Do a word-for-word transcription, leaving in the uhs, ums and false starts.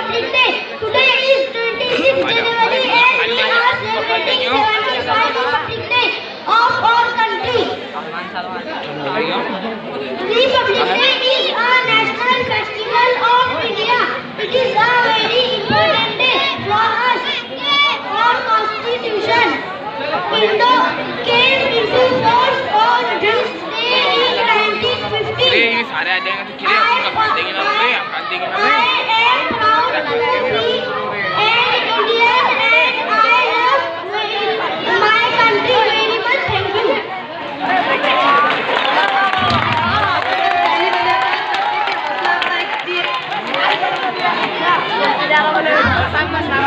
Republic Day. Today is twenty-sixth January and we are celebrating seventy-fifth Republic Day of our country. Republic Day is a national festival of India. It is a very important day for us. Our Constitution Indo came into force on this day in nineteen fifty. I am proud to be an Indian and I love my country very much. Thank you. Sama-sama.